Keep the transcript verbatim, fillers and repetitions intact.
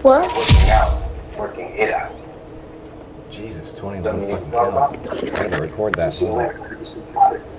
What? Working out, working it out. Jesus, twenty-one fucking pounds. I gotta record that.